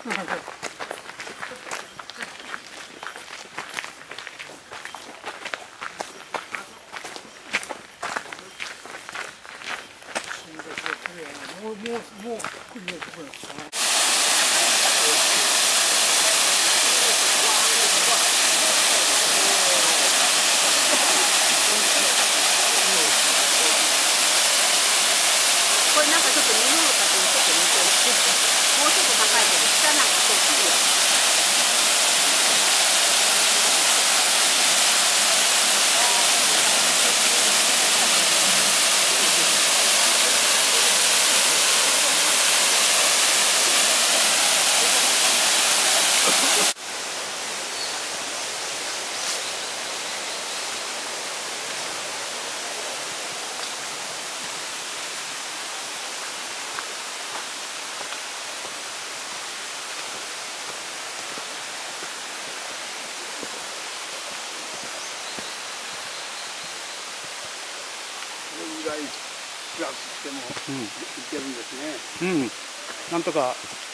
もう来るところですかね。 これなんかちょっと見ようかとちょっと見てもうちょっと高いけど下なんかそうきれいや。 ぐらいプラスしてもいけるんですね。 うん、なんとか